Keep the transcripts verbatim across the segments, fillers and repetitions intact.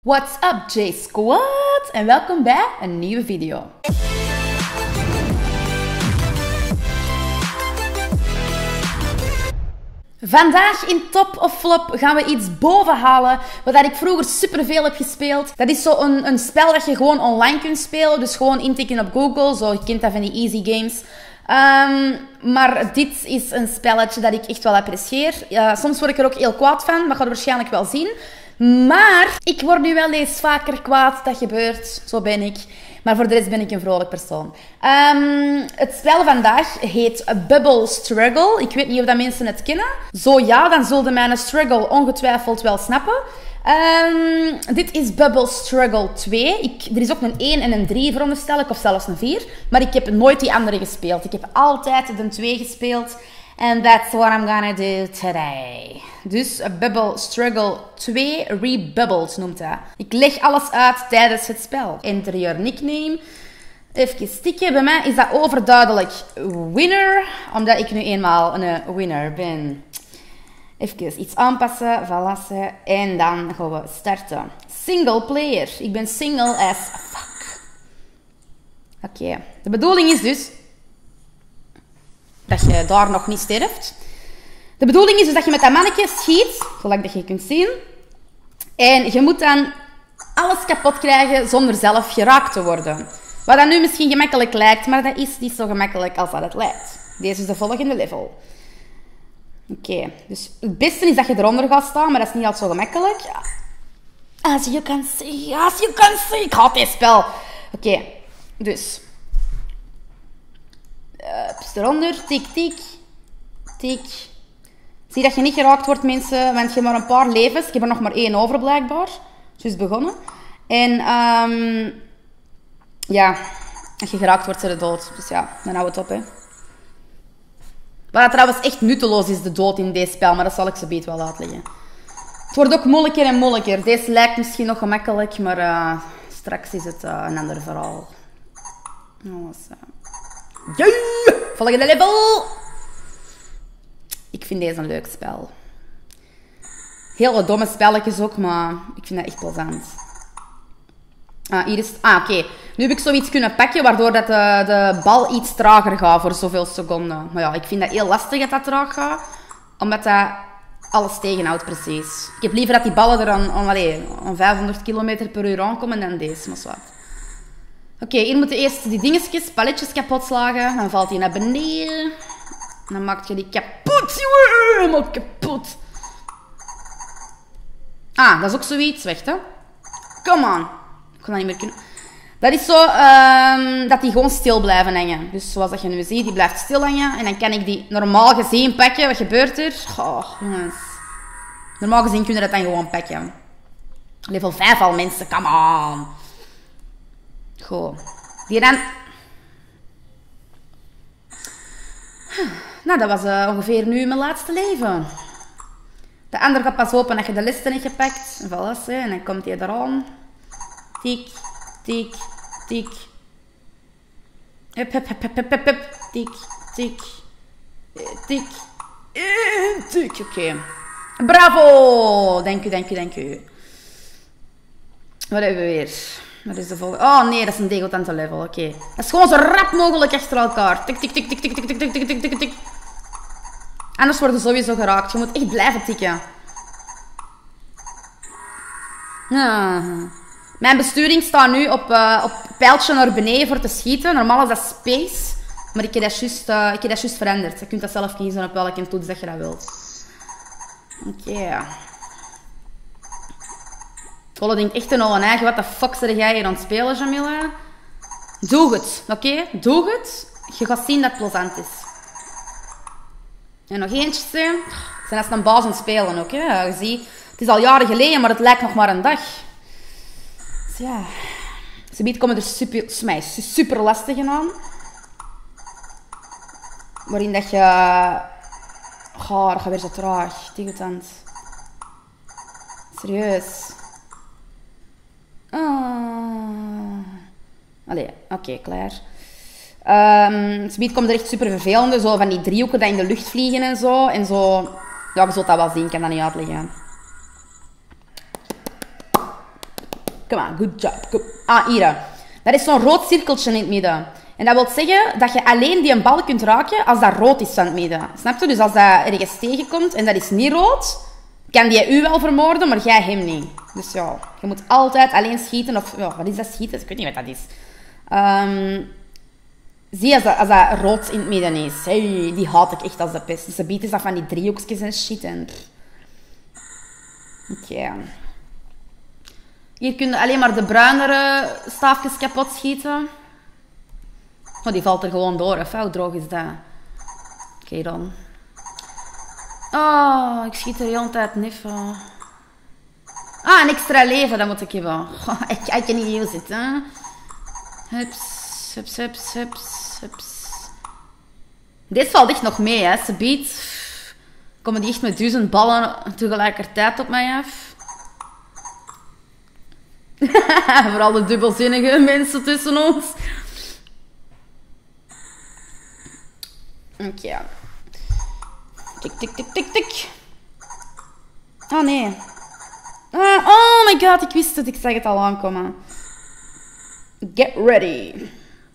What's up J-Squad en welkom bij een nieuwe video. Vandaag in Top of Flop gaan we iets bovenhalen wat ik vroeger superveel heb gespeeld. Dat is zo een, een spel dat je gewoon online kunt spelen. Dus gewoon intikken op Google. Zo, je kent dat van die easy games. Um, maar dit is een spelletje dat ik echt wel apprecieer. Uh, soms word ik er ook heel kwaad van. Dat gaat je waarschijnlijk wel zien. Maar ik word nu wel eens vaker kwaad. Dat gebeurt. Zo ben ik. Maar voor de rest ben ik een vrolijk persoon. Um, het spel vandaag heet Bubble Struggle. Ik weet niet of dat mensen het kennen. Zo ja, dan zullen mijn struggle ongetwijfeld wel snappen. Um, dit is Bubble Struggle twee. Ik, er is ook een één en een drie veronderstel ik, of zelfs een vier. Maar ik heb nooit die andere gespeeld. Ik heb altijd de twee gespeeld. And that's what I'm gonna do today. Dus Bubble Struggle twee Rebubbled noemt dat. Ik leg alles uit tijdens het spel. Enter your nickname. Even stikken. Bij mij is dat overduidelijk winner. Omdat ik nu eenmaal een winner ben. Even iets aanpassen. Valassen. En dan gaan we starten. Single player. Ik ben single as fuck. Oké. Okay. De bedoeling is dus dat je daar nog niet sterft. De bedoeling is dus dat je met dat mannetje schiet, zoals dat je kunt zien. En je moet dan alles kapot krijgen zonder zelf geraakt te worden. Wat dan nu misschien gemakkelijk lijkt, maar dat is niet zo gemakkelijk als dat het lijkt. Deze is de volgende level. Oké, okay. Dus het beste is dat je eronder gaat staan, maar dat is niet altijd zo gemakkelijk. As you can see, as you can see. Ik haat dit spel. Oké, okay. Dus Uh, eronder, tik, tik, tik. Zie dat je niet geraakt wordt, mensen, want je hebt maar een paar levens. Ik heb er nog maar één over, blijkbaar. Dus begonnen. En, um, ja, als je geraakt wordt, ze de dood. Dus ja, dan hou het op, hè. Wat trouwens echt nutteloos is, de dood in deze spel, maar dat zal ik zo beet wel uitleggen. Het wordt ook moeilijker en moeilijker. Deze lijkt misschien nog gemakkelijk, maar uh, straks is het uh, een ander verhaal. Oh, zo. Yeah! Volgende level! Ik vind deze een leuk spel. Hele domme spelletjes ook, maar ik vind dat echt plezant. Ah, hier is... Ah, oké. Okay. Nu heb ik zoiets kunnen pakken, waardoor dat de, de bal iets trager gaat voor zoveel seconden. Maar ja, ik vind dat heel lastig dat dat traag gaat. Omdat dat alles tegenhoudt, precies. Ik heb liever dat die ballen er aan, aan, allez, aan vijfhonderd kilometer per uur aankomen dan deze, maar zwart. Oké, okay, hier moeten eerst die dingetjes, palletjes kapot slagen. Dan valt hij naar beneden. Dan maak je die kapot, jongen. Helemaal kapot. Ah, dat is ook zoiets. Wacht, hè. Come on. Ik kan dat niet meer kunnen. Dat is zo um, dat die gewoon stil blijven hangen. Dus zoals dat je nu ziet, die blijft stil hangen. En dan kan ik die normaal gezien pakken. Wat gebeurt er? Oh, jongens. Normaal gezien kunnen we dat dan gewoon pakken. Level vijf al, mensen. Come on. Goed. Die dan... Nou, dat was uh, ongeveer nu mijn laatste leven. De andere gaat pas open als je de listen hebt gepakt. En voilà, en dan komt hij eraan. Tik, tik, tik. Hup, hup, hup, hup, hup, hup. Tik, tik, tik, tik. Oké. Okay. Bravo! Dank u, dank u, dank u. Wat hebben we weer? Dat is de volgende. Oh nee, dat is een degotante level. Oké. Okay. Dat is gewoon zo rap mogelijk achter elkaar. Tik, tik, tik, tik, tik, tik, tik, tik, tik, tik, tik. Anders worden ze sowieso geraakt. Je moet echt blijven tikken. Ah. Mijn besturing staat nu op, uh, op pijltje naar beneden voor te schieten. Normaal is dat space. Maar ik heb dat juist, uh, ik heb dat juist veranderd. Je kunt dat zelf kiezen op welke toets dat je dat wilt. Oké. Okay. Kolle denkt echt een oude eigen. Wat de fuck zit jij hier aan het spelen, Jamila? Doe het, oké? Okay? Doe het. Je gaat zien dat het plezant is. En nog eentje. Ze zijn als een baas aan het spelen, oké? Okay? Je ziet, het is al jaren geleden, maar het lijkt nog maar een dag. Dus ja. Ze biedt komen er super, mij, super lastige aan. Waarin dat je... Oh, dat gaat weer zo traag. Tegenstand. Serieus. Ah. Allee, oké, okay, klaar. Um, Subiet komt er echt super vervelende, zo van die driehoeken die in de lucht vliegen en zo. En zo, ja, je zult dat wel zien, ik kan dat niet uitleggen. Come on, good job. Go. Ah, hier. Dat is zo'n rood cirkeltje in het midden. En dat wil zeggen dat je alleen die een bal kunt raken als dat rood is van het midden. Snap je? Dus als dat ergens tegenkomt en dat is niet rood, kan die u wel vermoorden, maar jij hem niet. Dus ja, je moet altijd alleen schieten. Of, ja, wat is dat schieten? Ik weet niet wat dat is. Um, zie als dat, als dat rood in het midden is. Hey, die haat ik echt als de pest. Dus ze biedt dat van die driehoekjes en shit. En... Oké. Okay. Hier kun je alleen maar de bruinere staafjes kapot schieten. Oh, die valt er gewoon door. Of hoe droog is dat? Oké okay, dan. Oh, ik schiet er de hele tijd neffen. Ah, een extra leven, dat moet ik hebben. Oh, ik, I can use it, hè. Hups, hups, hups, hups, hups. Deze valt echt nog mee, hè. Ze biedt. Komen die echt met duizend ballen tegelijkertijd op mij af. Vooral de dubbelzinnige mensen tussen ons. Oké. Okay. Tik, tik, tik, tik, tik. Oh nee. Ah, oh my god, ik wist het. Ik zag het al aankomen. Get ready.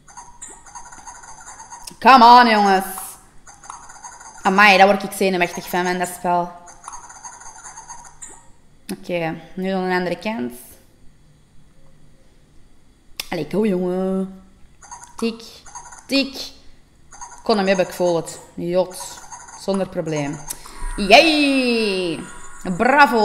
Come on, jongens. Amai, daar word ik zenuwachtig van, van dat spel. Oké, okay, nu aan de andere kant. Allee, go jongen. Tik, tik. Ik kon hem hebben, ik voel het. Jot. Zonder probleem. Yay! Bravo!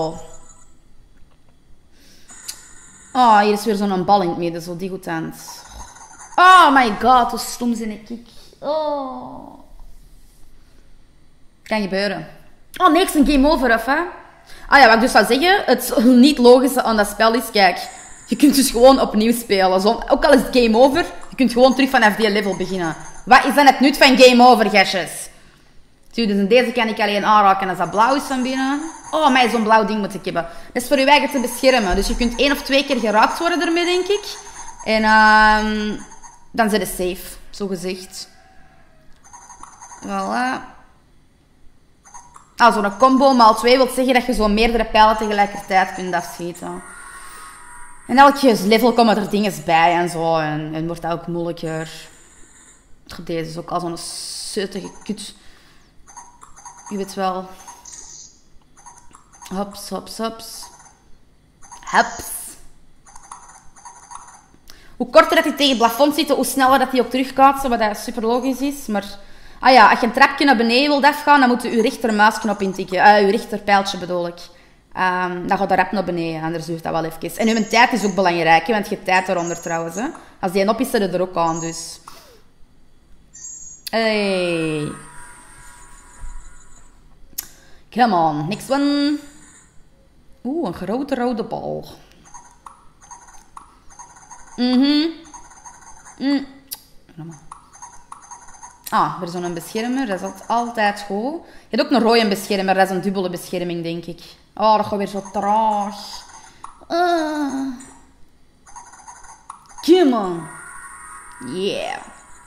Oh, hier is weer zo'n bal in het midden, zo die goed aan het. Oh my god, hoe stom zijn ik. Oh. Kan gebeuren. Oh nee, het is een game over, of hè? Ah ja, wat ik dus zou zeggen, het niet logische aan dat spel is, kijk, je kunt dus gewoon opnieuw spelen. Zo, ook al is het game over, je kunt gewoon terug vanaf die level beginnen. Wat is dan het nut van game over, gastjes? Dus in deze kan ik alleen aanraken als dat blauw is van binnen. Oh, mij zo'n blauw ding moet ik hebben. Dat is voor je eigen te beschermen. Dus je kunt één of twee keer geraakt worden ermee, denk ik. En uh, dan zit je safe, zo gezegd. Voilà. Ah, zo'n combo maal twee wil zeggen dat je zo meerdere pijlen tegelijkertijd kunt afschieten. En elke level komen er dingen bij en zo. En, en wordt dat ook moeilijker. Deze is ook al zo'n zeutige kut. Je weet wel. Hops, hops, hops. Hops. Hoe korter dat hij tegen het plafond zit, hoe sneller dat hij ook terugkaatsen, wat dat super logisch is. Maar, ah ja, als je een trapje naar beneden wilt afgaan, dan moet je je rechtermuisknop intikken. Uh, je rechterpijltje bedoel ik. Um, dan gaat de rap naar beneden, anders duurt dat wel even. En uw tijd is ook belangrijk, hè, want je hebt tijd eronder trouwens. Hè. Als die op is, zet je er ook aan, dus. Hey. Come on, next one. Oeh, een grote rode bal. Mhm. Mm mm. Ah, er is zo'n beschermer. Dat is altijd goed. Je hebt ook een rode beschermer. Dat is een dubbele bescherming, denk ik. Oh, dat gaat weer zo traag. Uh. Come on. Yeah.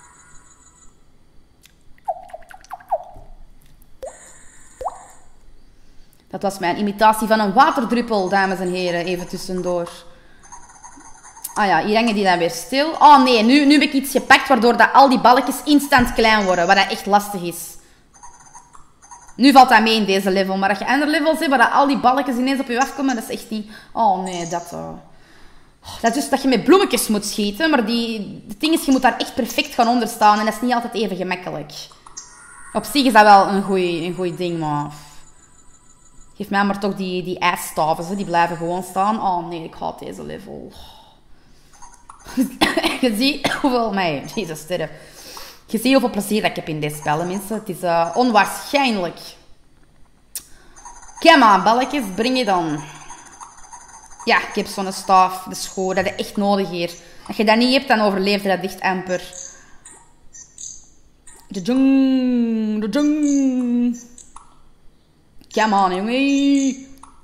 Dat was mijn imitatie van een waterdruppel, dames en heren. Even tussendoor. Ah ja, hier hangen die dan weer stil. Oh nee, nu, nu heb ik iets gepakt waardoor dat al die balkjes instant klein worden. Wat dat echt lastig is. Nu valt dat mee in deze level. Maar als je andere levels hebt waar dat al die balkjes ineens op je afkomen, dat is echt niet... Oh nee, dat... Uh... Dat is dus dat je met bloemetjes moet schieten. Maar die... het ding is, je moet daar echt perfect gaan onder staan. En dat is niet altijd even gemakkelijk. Op zich is dat wel een goeie, een goeie ding, maar... Geef mij maar toch die, die ijsstaven. Die blijven gewoon staan. Oh nee, ik haat deze level. Je ziet hoeveel... Nee, jezus, sterren. Je ziet hoeveel plezier dat ik heb in deze spellen, mensen. Het is uh, onwaarschijnlijk. Come on, balletjes, breng je dan. Ja, ik heb zo'n staaf. Dat is goed. Dat is echt nodig hier. Als je dat niet hebt, dan overleef je dat echt amper. De jung, de jung. Come on, jongen.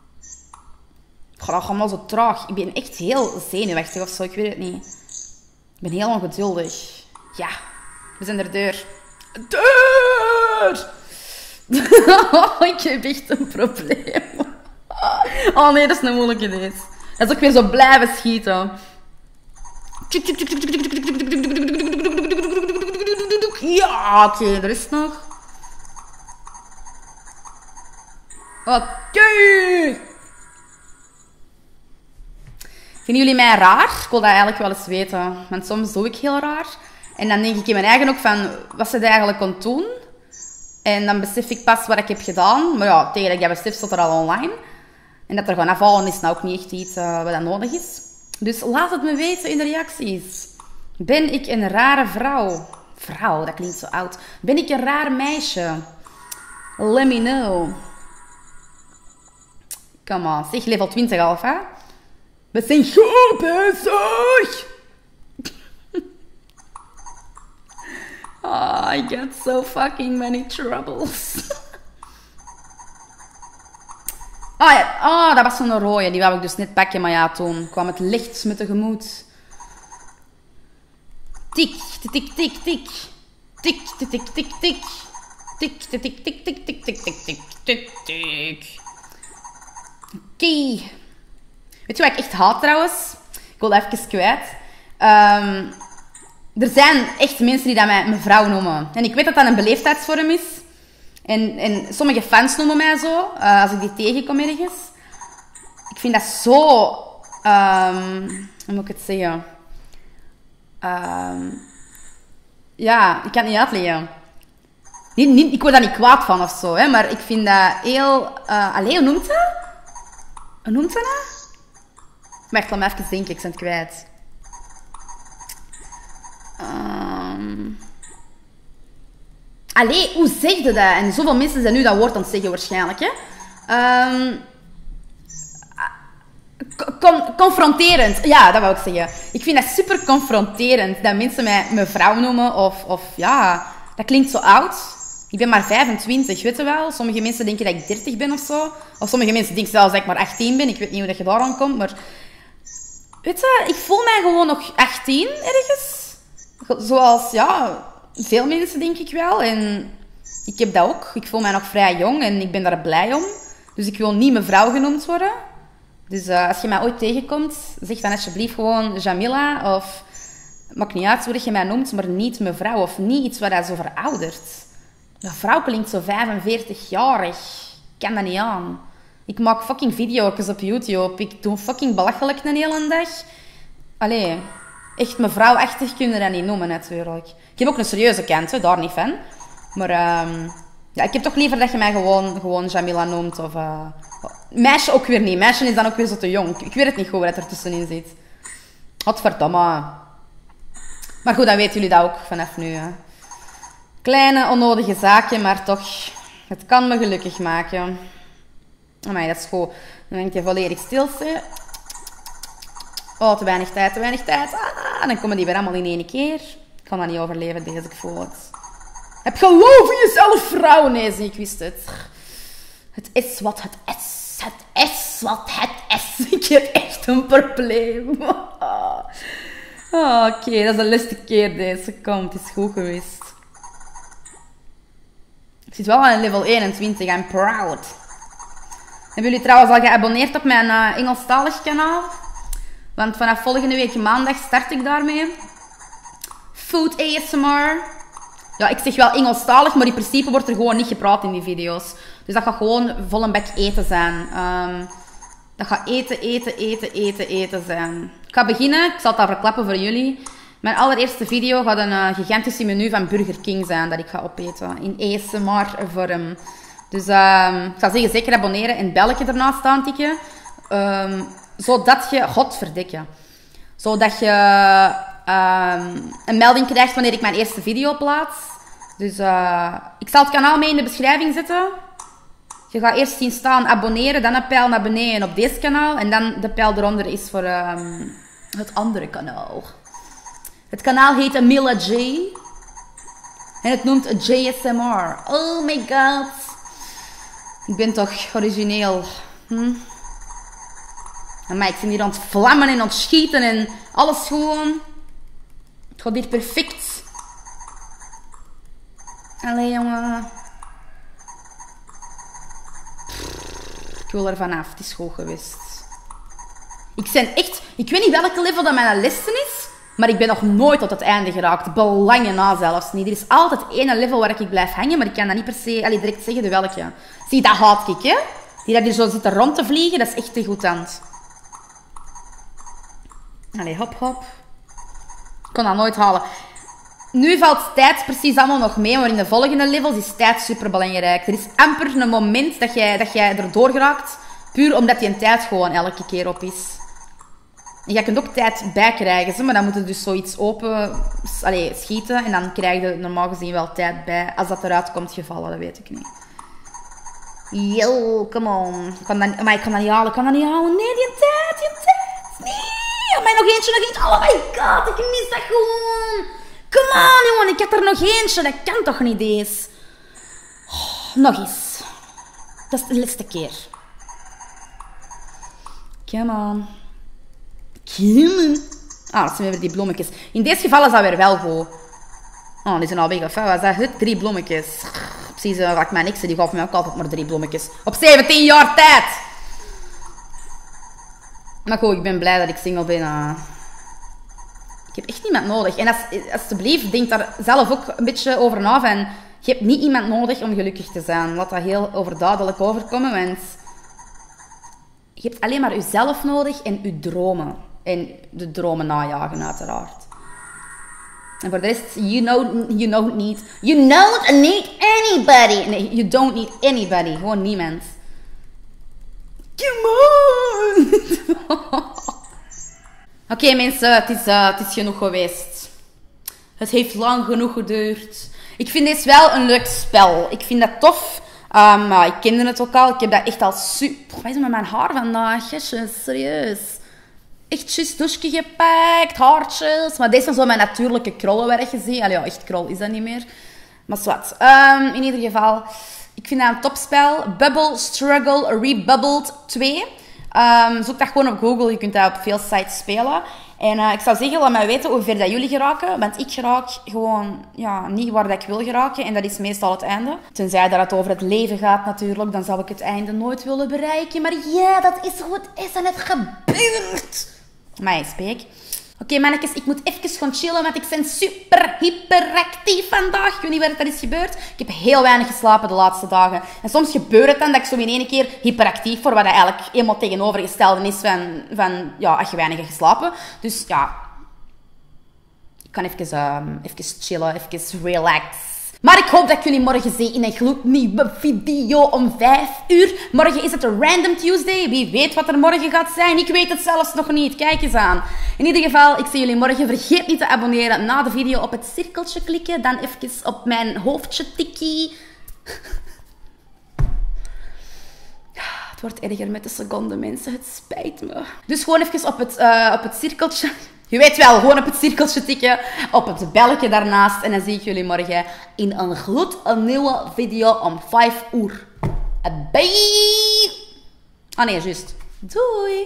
Graag allemaal zo traag. Ik ben echt heel zenuwachtig of zo. Ik weet het niet. Ik ben heel ongeduldig. Ja, we zijn er deur. Deur! Ik heb echt een probleem. Oh nee, dat is een moeilijke deze. Dat is ook weer zo blijven schieten. Ja, oké, okay, er is nog. Oké. Okay. Vinden jullie mij raar? Ik wil dat eigenlijk wel eens weten. Want soms doe ik heel raar. En dan denk ik in mijn eigen ook van, wat ze eigenlijk kon doen. En dan besef ik pas wat ik heb gedaan. Maar ja, tegen dat ik dat besef, staat er al online. En dat er gewoon afvallen is nou ook niet echt iets uh, wat dat nodig is. Dus laat het me weten in de reacties. Ben ik een rare vrouw? Vrouw, dat klinkt zo oud. Ben ik een raar meisje? Let me know. Come on, zeg level twintig al, hè? We zijn goed bezig! Oh, I got so fucking many troubles. Oh ja, oh, dat was zo'n rode. Die wou ik dus net pakken, maar ja, toen kwam het licht me tegemoet. Tik, tik, tik, tik. Tik, tik, tik, tik, tik. Tik, tik, tik, tik, tik, tik, tik, tik, tik, tik, tik. Oké. Weet je wat ik echt haat trouwens? Ik wil dat even kwijt. Um, er zijn echt mensen die dat mij mevrouw noemen. En ik weet dat dat een beleefdheidsvorm is. En, en sommige fans noemen mij zo, uh, als ik die tegenkom ergens. Ik vind dat zo... Um, hoe moet ik het zeggen? Um, ja, ik kan het niet uitleggen. Niet, niet, ik word daar niet kwaad van of zo, hè, maar ik vind dat heel... Uh, allee, hoe noemt dat? Hoe noemt dat nou? Wacht, laat me even denken, ik ben het kwijt. Um... Allee, hoe zeg je dat? En zoveel mensen zijn nu dat woord aan het zeggen waarschijnlijk, hè. Um... Con confronterend. Ja, dat wou ik zeggen. Ik vind dat super confronterend dat mensen mij mevrouw noemen of, of ja, dat klinkt zo oud. Ik ben maar vijfentwintig, weet je wel. Sommige mensen denken dat ik dertig ben of zo. Of sommige mensen denken zelfs dat ik maar achttien ben. Ik weet niet hoe dat je daar aan komt, maar... Weet je, ik voel mij gewoon nog achttien ergens. Zoals, ja, veel mensen denk ik wel. En ik heb dat ook. Ik voel mij nog vrij jong en ik ben daar blij om. Dus ik wil niet mevrouw genoemd worden. Dus uh, als je mij ooit tegenkomt, zeg dan alsjeblieft gewoon Jamila of... Maakt niet uit hoe je mij noemt, maar niet mevrouw of niet iets wat dat zo veroudert. Mevrouw klinkt zo vijfenveertig-jarig. Ik kan dat niet aan. Ik maak fucking video's op YouTube. Ik doe fucking belachelijk een hele dag. Allee, echt mevrouwachtig kun je dat niet noemen natuurlijk. Ik heb ook een serieuze kant, hè, daar niet van. Maar um, ja, ik heb toch liever dat je mij gewoon, gewoon Jamila noemt of... Uh, meisje ook weer niet. Meisje is dan ook weer zo te jong. Ik weet het niet goed wat er tussenin zit. Godverdomme. Maar goed, dan weten jullie dat ook vanaf nu. Hè. Kleine, onnodige zaken, maar toch... Het kan me gelukkig maken. Amai, dat is goed. Dan denk je volledig stil. Oh, te weinig tijd, te weinig tijd. Ah, dan komen die weer allemaal in één keer. Ik kan dat niet overleven, deze, ik voel het. Heb geloof in jezelf, vrouw. Nee, zie, ik wist het. Het is wat het is. Het is wat het is. Ik heb echt een probleem. Oh, oké, okay, dat is de laatste keer deze. Kom, het is goed geweest. Ik zit wel aan level eenentwintig. I'm proud. Hebben jullie trouwens al geabonneerd op mijn uh, Engelstalig kanaal? Want vanaf volgende week maandag start ik daarmee. Food A S M R. Ja, ik zeg wel Engelstalig, maar in principe wordt er gewoon niet gepraat in die video's. Dus dat gaat gewoon vol een bek eten zijn. Um, dat gaat eten, eten, eten, eten, eten zijn. Ik ga beginnen. Ik zal het al verklappen voor jullie. Mijn allereerste video gaat een uh, gigantische menu van Burger King zijn dat ik ga opeten. In A S M R vorm. Dus um, ik zou zeggen, zeker abonneren en belletje ernaast aantikken. Um, zodat je... Godverdikke. Zodat je um, een melding krijgt wanneer ik mijn eerste video plaats. Dus uh, ik zal het kanaal mee in de beschrijving zetten. Je gaat eerst zien staan abonneren, dan een pijl naar beneden op deze kanaal. En dan de pijl eronder is voor um, het andere kanaal. Het kanaal heet Mila J. En het noemt J S M R. Oh my god. Ik ben toch origineel. Hm? Maar ik ben hier aan het vlammen en aan het schieten en alles gewoon. Het gaat hier perfect. Allee jongen. Ik wil er vanaf, het is goed geweest. Ik ben echt... Ik weet niet welke level dat mijn lessen is, maar ik ben nog nooit tot het einde geraakt. Belangen na zelfs niet. Er is altijd één level waar ik blijf hangen, maar ik kan dat niet per se allee, direct zeggen de welke. Zie, dat haat ik, hè. Die dat hier zo zitten rond te vliegen, dat is echt te goed aan het. Allee, hop, hop. Ik kon dat nooit halen. Nu valt tijd precies allemaal nog mee, maar in de volgende levels is tijd super belangrijk. Er is amper een moment dat jij, dat jij erdoor geraakt, puur omdat die een tijd gewoon elke keer op is. En jij kunt ook tijd bijkrijgen, maar dan moet je dus zoiets open allee, schieten en dan krijg je normaal gezien wel tijd bij. Als dat eruit komt gevallen, dat weet ik niet. Yo, come on. Ik kan dat, maar ik kan dat niet halen, ik kan dat niet halen. Nee, die tijd, die tijd. Nee, oh, maar nog eentje, nog eentje. Oh my god, ik mis dat gewoon. Come on, jongen, ik heb er nog eentje. Dat kan toch niet eens. Oh, nog eens. Dat is de laatste keer. Come on. Come on. Ah, dat zijn weer die bloemetjes. In deze geval is dat weer wel goed. Oh, die zijn al weg. Of wat was dat? Het drie bloemetjes. Precies, uh, wat mijn ex, die gaf mij ook altijd maar drie bloemetjes. Op zeventien jaar tijd. Maar goed, ik ben blij dat ik single ben. Uh. Ik heb echt niemand nodig. En als, alsjeblieft, denk daar zelf ook een beetje over na. Van, je hebt niet iemand nodig om gelukkig te zijn. Laat dat heel overduidelijk overkomen. Want je hebt alleen maar jezelf nodig en je dromen. En de dromen najagen, uiteraard. En voor de rest, you know, you don't need... You don't need anybody. Nee, you don't need anybody. Gewoon niemand. Come on! Oké okay, mensen, het is, uh, het is genoeg geweest. Het heeft lang genoeg geduurd. Ik vind dit wel een leuk spel. Ik vind dat tof. Um, uh, ik kende het ook al. Ik heb dat echt al super... Wat is er met mijn haar vandaag? Gesjes, serieus. Echt juist douche gepakt, haartjes. Maar deze is zo mijn natuurlijke krollenwerk gezien. Allee, ja, echt krol is dat niet meer. Maar zwart. Um, in ieder geval, ik vind dat een topspel. Bubble Struggle Rebubbled twee. Um, zoek dat gewoon op Google. Je kunt dat op veel sites spelen. En uh, ik zou zeggen, laat mij weten hoe ver dat jullie geraken. Want ik geraak gewoon ja, niet waar dat ik wil geraken. En dat is meestal het einde. Tenzij dat het over het leven gaat natuurlijk. Dan zal ik het einde nooit willen bereiken. Maar ja, dat is hoe het is en het gebeurt. Maar spreek. Oké, okay, mannetjes, ik moet even gaan chillen, want ik ben super hyperactief vandaag. Ik weet niet waar het is gebeurd. Ik heb heel weinig geslapen de laatste dagen. En soms gebeurt het dan dat ik zo in één keer hyperactief word, wat eigenlijk helemaal tegenovergestelde is van, van ja, als je weinig hebt geslapen. Dus ja, ik kan even, um, even chillen, even relax. Maar ik hoop dat ik jullie morgen zie in een gloednieuwe video om vijf uur. Morgen is het een Random Tuesday. Wie weet wat er morgen gaat zijn. Ik weet het zelfs nog niet. Kijk eens aan. In ieder geval, ik zie jullie morgen. Vergeet niet te abonneren. Na de video op het cirkeltje klikken. Dan even op mijn hoofdje tikkie. Het wordt erger met de seconden, mensen. Het spijt me. Dus gewoon even op het, uh, op het cirkeltje... Je weet wel, gewoon op het cirkeltje tikken, op het belletje daarnaast. En dan zie ik jullie morgen in een gloednieuwe video om vijf uur. Bye! Ah nee, juist. Doei!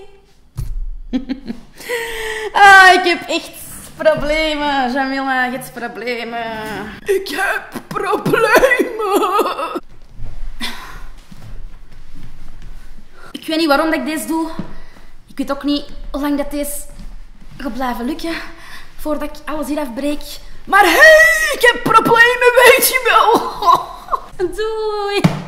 Ah, ik heb echt problemen. Jamila, je hebt problemen. Ik heb problemen. Ik weet niet waarom dat ik deze doe. Ik weet ook niet hoe lang dat deze... gaat blijven lukken voordat ik alles hier afbreek. Maar hey, ik heb problemen, weet je wel. Doei.